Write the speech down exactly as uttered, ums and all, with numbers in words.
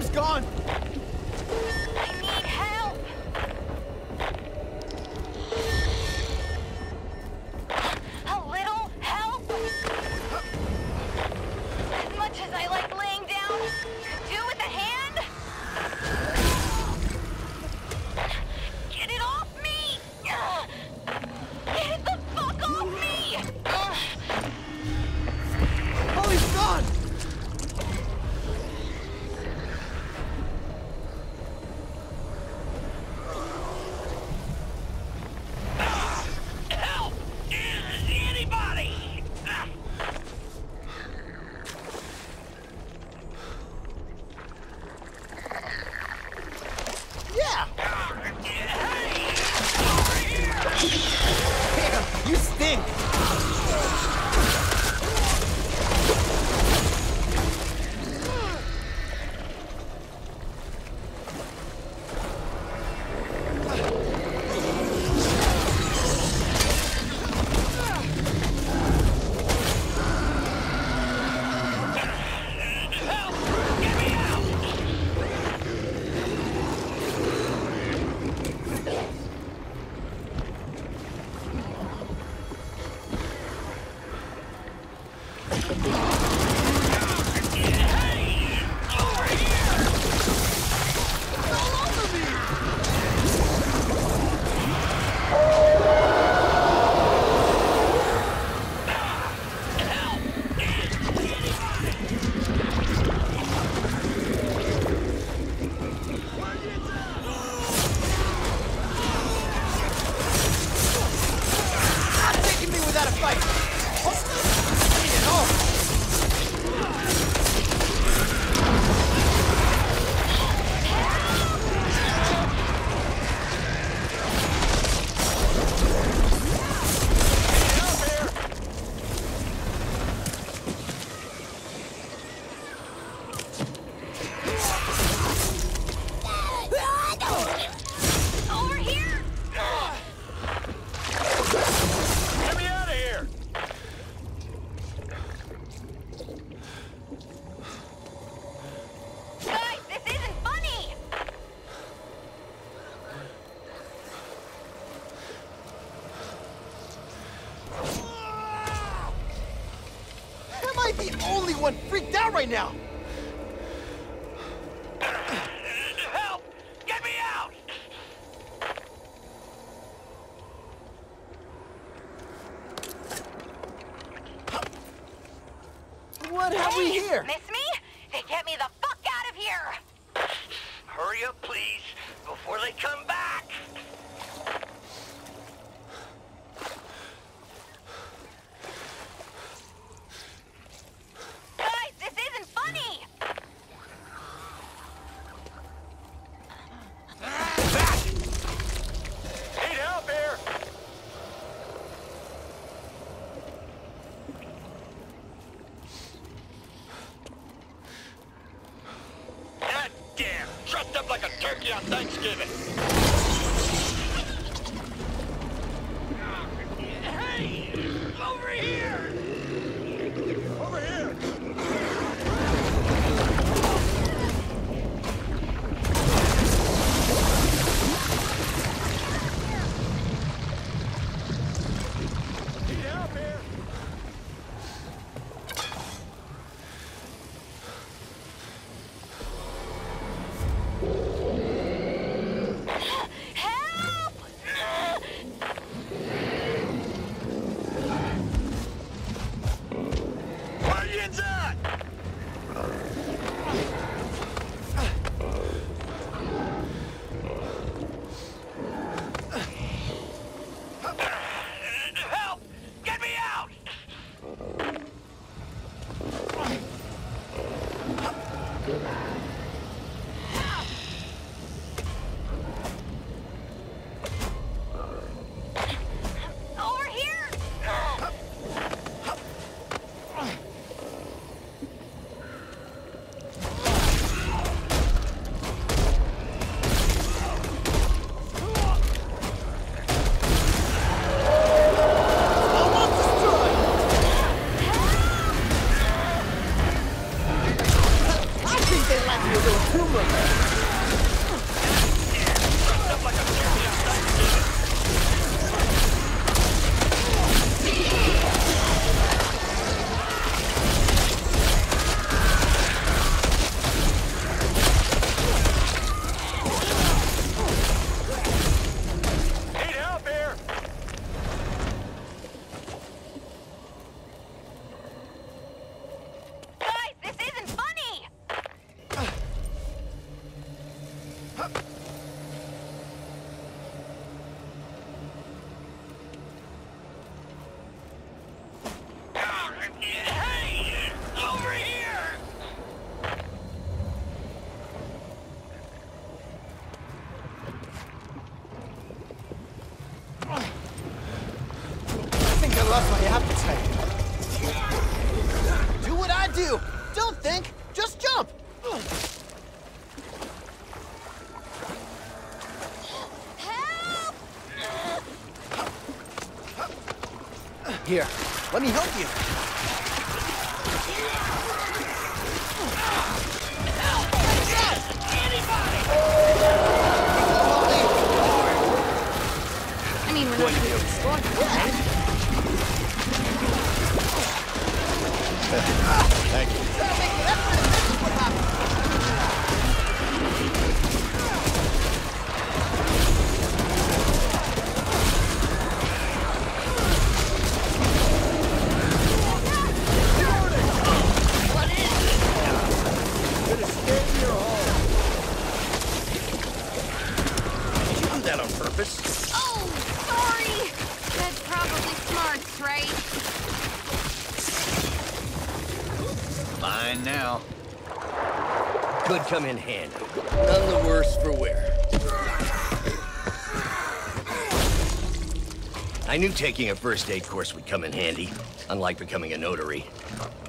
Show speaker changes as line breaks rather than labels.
Ollie's gone!
I need help! A little help? As much as I like laying down, could do with a hand? Get it off me! Get the fuck off me!
Ollie's gone!
Help! Anybody!
Yeah!
Hey! Over here!
Damn, you stink!
Help! Get me out! Hey! Over here!
All over me!
Help!
Not taking me without a fight! Oh, bring it on!
Over here!
Get me out of here!
Guys, this isn't funny!
Am I the only one freaked out right now?
Help! Get me out!
What have we
Hey,
here?
Miss me? Then get me the fuck out of here!
Hurry up, please, before they come back!
Guys, this isn't funny!
Back! Need help here! God damn! Trussed up like a turkey on Thanksgiving! Hey! Over here! Over here! Need help here!
might be a little too much.
Trucked up like a turkey on Thanksgiving. Need help here?
Guys, this isn't funny!
Hey! Over here!
I think I lost my appetite. Do what I do. Don't think, just jump.
Help!
Here, let me help you.
I mean, we're not really scoring, right?
Thank you.
Did you do that on purpose?
Oh, sorry! That's probably smarts, right?
Fine now.
Could come in handy. None the worse for wear. I knew taking a first aid course would come in handy, unlike becoming a notary.